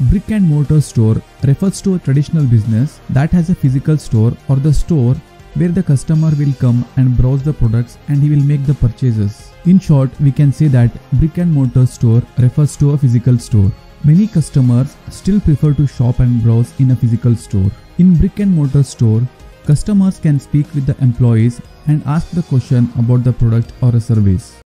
Brick-and-mortar store refers to a traditional business that has a physical store or the store where the customer will come and browse the products and he will make the purchases. In short, we can say that brick-and-mortar store refers to a physical store. Many customers still prefer to shop and browse in a physical store. In brick-and-mortar store, customers can speak with the employees and ask the question about the product or a service.